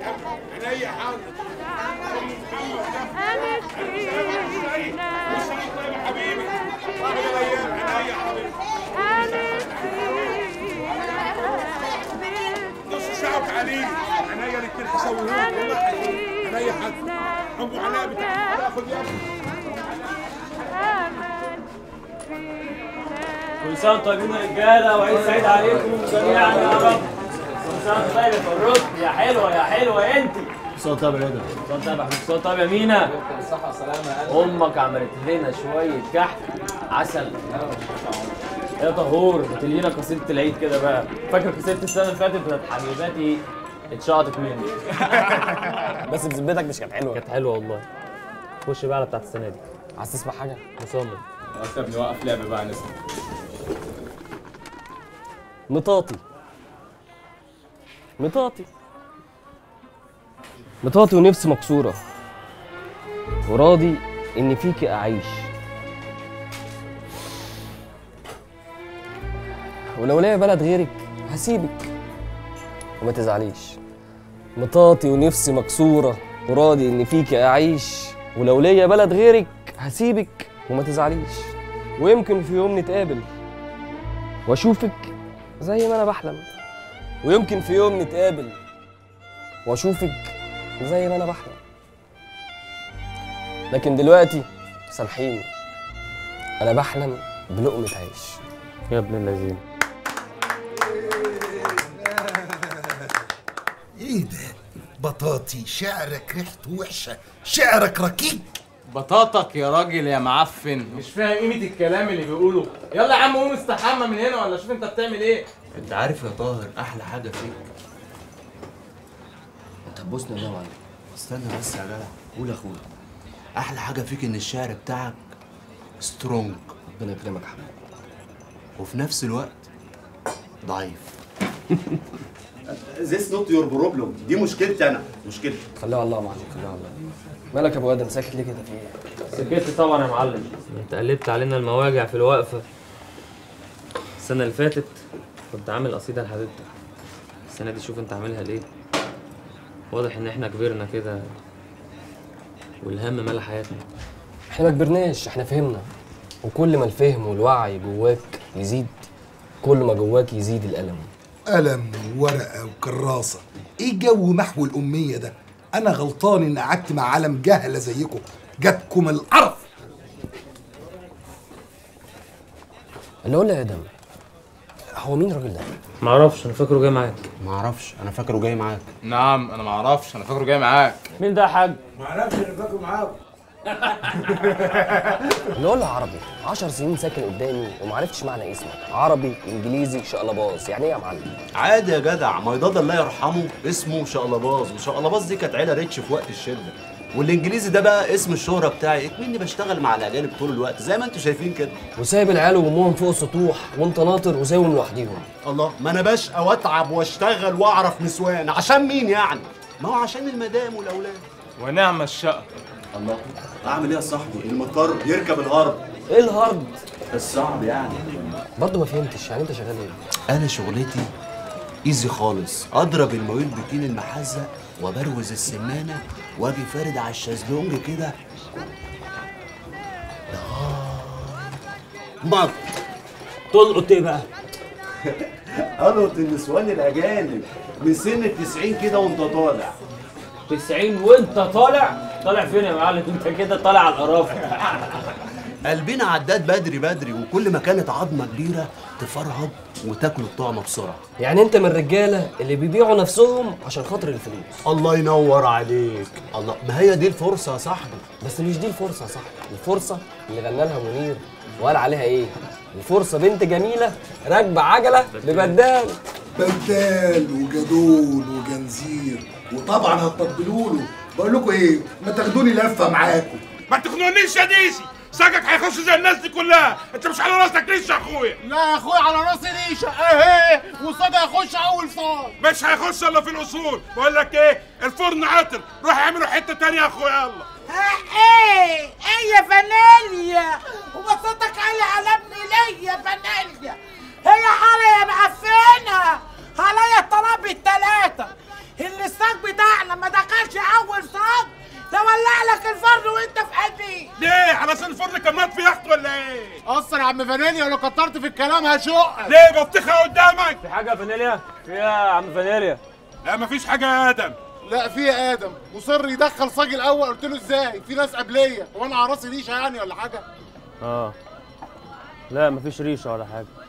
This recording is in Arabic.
عينيا حاضر. حبيبي عينيا حبيبي. نص ساعة وتعاليلي. عينيا الاتنين هسويهولك والله. عينيا حاضر. ابو علاء بتاعك تاخد يا كل سنة وانتم طيبين يا رجالة، وعيد سعيد عليكم جميعا يا رب. كل سنة وانتم طيب يا فروت، يا حلوة يا حلوة انتي. كل سنة طيب يا رضا. كل سنة طيب يا حبيبي. كل سنة طيب يا مينا. بالصحة والسلامة يا قلبي. أمك عملت لنا شوية كحك عسل. يا طهور بتلينا قصيدة العيد كده بقى. فاكر قصيدة السنة اللي فاتت بتاعت حبيباتي اتشقطت مني. بس بذمتك مش كانت حلوة؟ كانت حلوة والله. خش بقى على بتاعت السنة دي. عايز تسمع حاجة؟ مصمم. خلاص يا ابني وقف لعب بقى نسمع. مطاطي مطاطي مطاطي ونفسي مكسورة، وراضي إن فيكي أعيش، ولو ليا بلد غيرك هسيبك وما تزعليش. مطاطي ونفسي مكسورة، وراضي إن فيكي أعيش، ولو ليا بلد غيرك هسيبك وما تزعليش. ويمكن في يوم نتقابل وأشوفك زي ما أنا بحلم، ويمكن في يوم نتقابل وأشوفك زي ما أنا بحلم. لكن دلوقتي سامحيني، أنا بحلم بلقمة عيش. يا ابن اللذين. ايه ده؟ بطاطي شعرك ريحته وحشه، شعرك ركيك. بطاطك يا راجل يا معفن، مش فاهم قيمة الكلام اللي بيقوله. يلا يا عم قوم استحمى من هنا ولا شوف انت بتعمل ايه. انت عارف يا طاهر احلى حاجه فيك؟ أنت هتبوسني يا معلم؟ استنى بس يا جدع، قول يا اخويا. احلى حاجه فيك ان الشعر بتاعك سترونج، ربنا يكرمك يا حبيبي، وفي نفس الوقت ضعيف. This not your problem، دي مشكلتي انا، مشكلتي. خليها على الله يا معلم، خليها على الله. مالك يا ابو ادم ساكت ليه كده؟ في ايه؟ سكت طبعا يا معلم. انت قلبت علينا المواجع في الوقفه. السنه اللي فاتت كنت عامل قصيده لحبيبتك، السنه دي شوف انت عاملها ليه. واضح ان احنا كبرنا كده والهم ملا حياتنا. احنا ما كبرناش، احنا فهمنا، وكل ما الفهم والوعي جواك يزيد كل ما جواك يزيد الألم. قلم وورقه وكراسه، ايه جو محو الاميه ده؟ انا غلطان ان قعدت مع عالم جهله زيكم، جاتكم القرف. اللي اقول يا ادم، هو مين الراجل ده؟ معرفش، انا فاكره جاي معاك. معرفش، انا فاكره جاي معاك. نعم انا معرفش، انا فاكره جاي معاك. مين ده يا حاج؟ معرفش انا فاكره معاكم. اللي اقول عربي 10 سنين ساكن قدامي ومعرفتش معنى اسمك، عربي انجليزي شقلباز، يعني ايه يا معلم؟ عادي يا جدع، ميضاد الله يرحمه اسمه شقلباز، وشقلباز دي كانت عيله ريتش في وقت الشده، والانجليزي ده بقى اسم الشهره بتاعي، اكمني بشتغل مع الاجانب طول الوقت زي ما انتم شايفين كده. وسايب العيال وامهم فوق السطوح وانت ناطر وسايبهم لوحديهم. الله، ما انا بشقى واتعب واشتغل واعرف نسوان، عشان مين يعني؟ ما هو عشان المدام والاولاد. ونعم الشقة. الله، اعمل ايه يا صاحبي؟ المضطر يركب الغرب. ايه الهرد؟ الصعب يعني. برضه ما فهمتش، يعني انت شغال ايه؟ انا شغلتي ايزي خالص، اضرب المويل بكين المحزق وبروز السمانه واجي فارد على الشازلونج كده مط. تلقط ايه بقى؟ القط النسوان الاجانب من سن ال90 كده وانت طالع. 90 وانت طالع؟ طالع فين يا معلم؟ انت كده طالع على القرافه. قلبنا عداد بدري بدري، وكل ما كانت عظمه كبيره تفرهد وتاكل الطعمه بسرعه. يعني انت من الرجاله اللي بيبيعوا نفسهم عشان خاطر الفلوس. الله ينور عليك. الله، ما هي دي الفرصه يا صاحبي. بس مش دي الفرصه يا صاحبي، الفرصه اللي غنى لها منير وقال عليها ايه؟ الفرصه بنت جميله راكبه عجله ببدال. بدال وجدول وجنزير، وطبعا هتطبلوا له. بقول لكم ايه، ما تاخدوني لفه معاكم. ما تخنقنيش يا ديسي، ساقك هيخش زي الناس دي كلها. انت مش على راسك ريشه يا اخويا. لا يا اخويا على راسي ريشه اهي، وصاد هيخش اول صاد. مش هيخش الا في الاصول. بقول لك ايه، الفرن عطل، روح اعملوا حته تانيه يا اخويا. يلا. ايه يا فانيليا، وبصوتك عالي على ابني ليه يا فانيليا؟ هي حالة يا معفنة، عليا الطلب التلاتة. اللساق بتاعنا الفرن كان مات في يخت ولا ايه؟ قصر يا عم فانيليا، ولو كترت في الكلام هشقك. ليه بطيخه قدامك؟ في حاجه يا فانيليا؟ في ايه يا عم فانيليا؟ لا مفيش حاجه يا ادم. لا في يا ادم، مصر يدخل صاج الاول. قلت له ازاي؟ في ناس قبليه، هو انا على راسي ريشه يعني ولا حاجه؟ لا مفيش ريشه ولا حاجه.